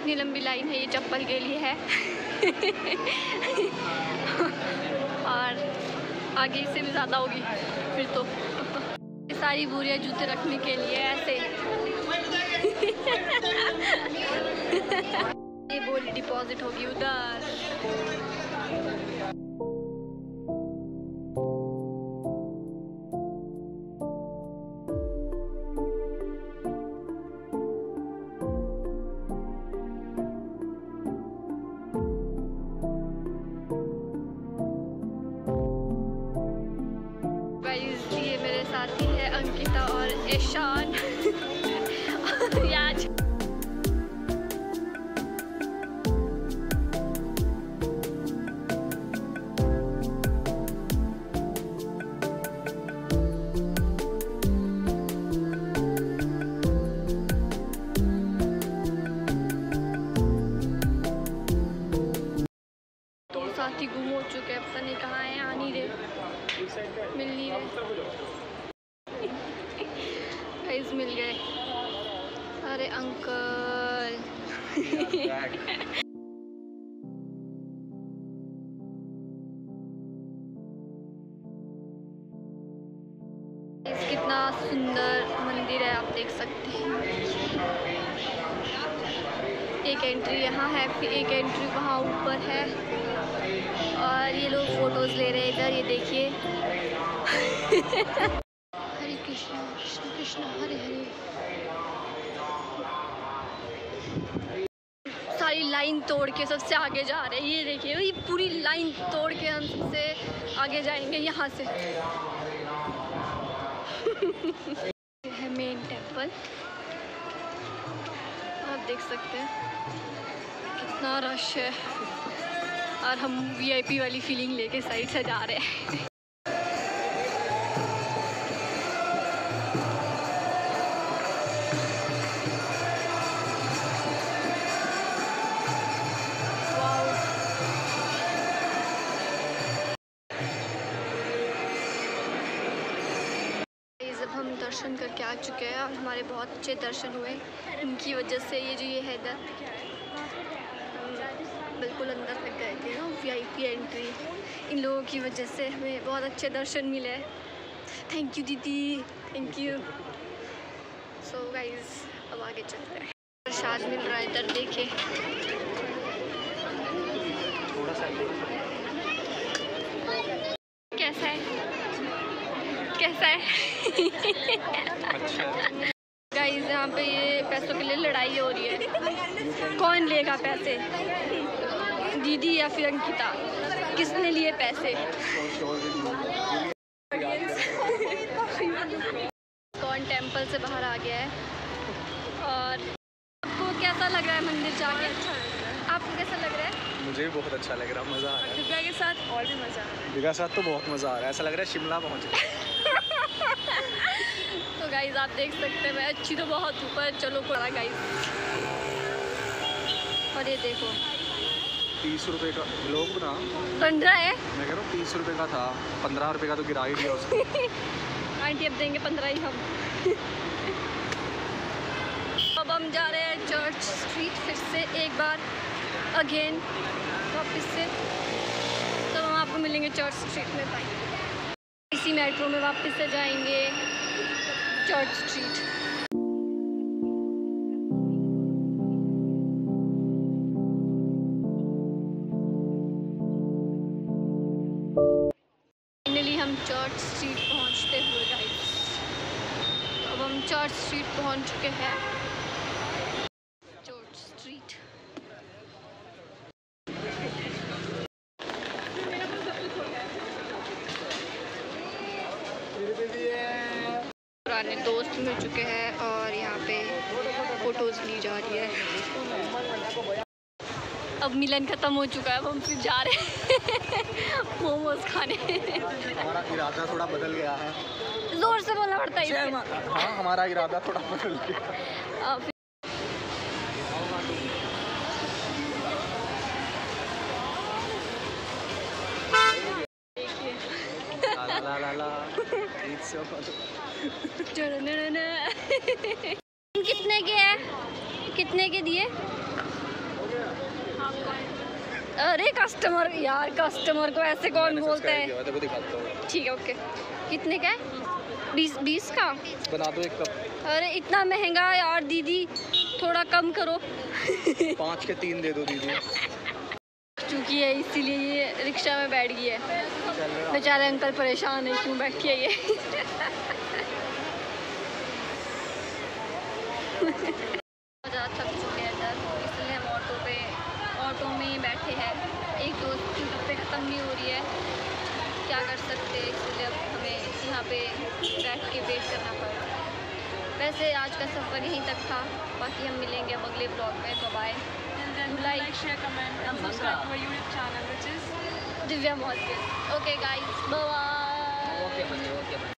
इतनी लंबी लाइन है ये चप्पल के लिए है। और आगे इससे भी ज़्यादा होगी फिर तो। ये सारी बोरियां जूते रखने के लिए ऐसे। ये बोरी डिपॉजिट होगी उधर। ये मेरे साथी है अंकिता और ईशान। आज साथी गुम हो चुके हैं, पता नहीं कहाँ है, आ नहीं रहे, मिल नहीं रहे। गाइस मिल गए। अरे अंकल। कितना सुंदर मंदिर है, आप देख सकते हैं। एक एंट्री यहाँ है, फिर एक एंट्री वहाँ ऊपर है। और ये लोग फोटोज ले रहे हैं इधर, ये देखिए। हरे कृष्णा कृष्ण कृष्ण हरे हरे। सारी लाइन तोड़ के सबसे आगे जा रहे हैं, ये देखिए। ये पूरी लाइन तोड़ के हम सबसे आगे जाएंगे यहाँ से। ये है मेन टेम्पल, आप देख सकते हैं कितना रश है। और हम वीआईपी वाली फीलिंग लेके साइड से जा रहे हैं। जब हम दर्शन करके आ चुके हैं और हमारे बहुत अच्छे दर्शन हुए, इनकी वजह से ये जो ये है इधर बिल्कुल अंदर तक गए थे ना, वीआईपी एंट्री। इन लोगों की वजह से हमें बहुत अच्छे दर्शन मिले। थैंक यू दीदी, थैंक यू। सो गाइस अब आगे चलते हैं। प्रसाद मिल रहा है इधर, देखिए। कैसा है, कैसा है? गाइस यहाँ पे ये पैसों के लिए लड़ाई हो रही है। कौन लेगा पैसे, दीदी या फिर अंकिता? किसने लिए पैसे? कौन टेम्पल से बाहर आ गया है। और आपको कैसा लग रहा है मंदिर जाके? आपको कैसा लग रहा है? मुझे भी बहुत अच्छा लग रहा है, मज़ा आ रहा है। दिव्या के साथ और भी मज़ा आ रहा है। दिव्या के साथ तो बहुत मज़ा आ रहा है, ऐसा लग रहा है शिमला पहुँच गए। तो गाइस आप देख सकते हैं मैं अच्छी तो बहुत ऊपर, चलो पड़ा गाइस। और ये देखो 30 रुपये का लोग ना 15 है। मैं कह रहा हूँ 30 रुपये का था, 15 रुपये का तो गिरा ही दिया उसने। आंटी अब देंगे 15 ही हम। अब हम जा रहे हैं चर्च स्ट्रीट फिर से एक बार अगेन वापस से। तो हम आपको मिलेंगे चर्च स्ट्रीट में, बाय। इसी मेट्रो में वापस से जाएंगे चर्च स्ट्रीट। फाइनली हम चर्च स्ट्रीट पहुंचते हुए गाइस। अब हम चर्च स्ट्रीट पहुंच चुके हैं। चर्च स्ट्रीट पुराने दोस्त मिल चुके हैं और यहाँ पे फोटोज ली जा रही है। अब मिलन खत्म हो चुका है, अब हम फिर जा रहे हैं मोमोज खाने। हमारा इरादा थोड़ा बदल गया है। जोर से बोलना पड़ता है। हाँ हमारा इरादा थोड़ा बदल गया। ला ला ला कितने के है, कितने के दिए? आपको। अरे कस्टमर यार, कस्टमर को ऐसे कौन बोलता है? मैं तेरे को दिखाता हूँ। ठीक है ओके। कितने का है? 20 का। बना दो एक कप। अरे इतना महंगा यार दीदी, थोड़ा कम करो। 5 के 3 दे दो दीदी। चूँकि है इसीलिए ये रिक्शा में बैठ गई है। चल रहा। बेचारे अंकल परेशान है, क्यों बैठी है ये? ज़्यादा थक चुके हैं सर, इसलिए हम ऑटो में बैठे हैं। एक दोस्त की पे ख़त्म नहीं हो रही है, क्या कर सकते हैं, इसलिए अब हमें यहाँ पे बैठ के वेट करना पड़ रहा है। वैसे आज का सफ़र यहीं तक था, बाकी हम मिलेंगे अब अगले ब्लॉग में। Bye bye. Like, share, comment, and subscribe to our YouTube channel, which is Divya Maurya. Okay guys, bye. Okay बंदे, ओके।